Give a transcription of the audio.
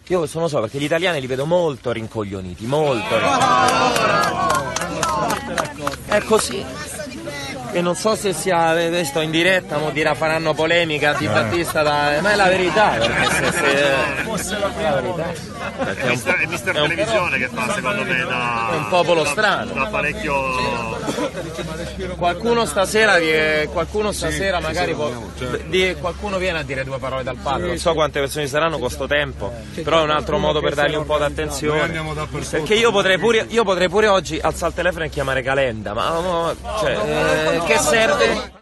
Io non lo so, perché gli italiani li vedo molto rincoglioniti, molto È così. E non so se sia, sto in diretta, mo dirà faranno polemica Di Battista, ma è la verità, perché se la verità. È Mister Televisione che fa, secondo me, è un popolo strano. Da parecchio. Qualcuno stasera magari qualcuno viene a dire due parole dal padre. Non so quante persone ci saranno con sto tempo, però è un altro modo per dargli un po' d'attenzione. Perché io potrei pure oggi alzare il telefono e chiamare Calenda, ma cioè, che serve?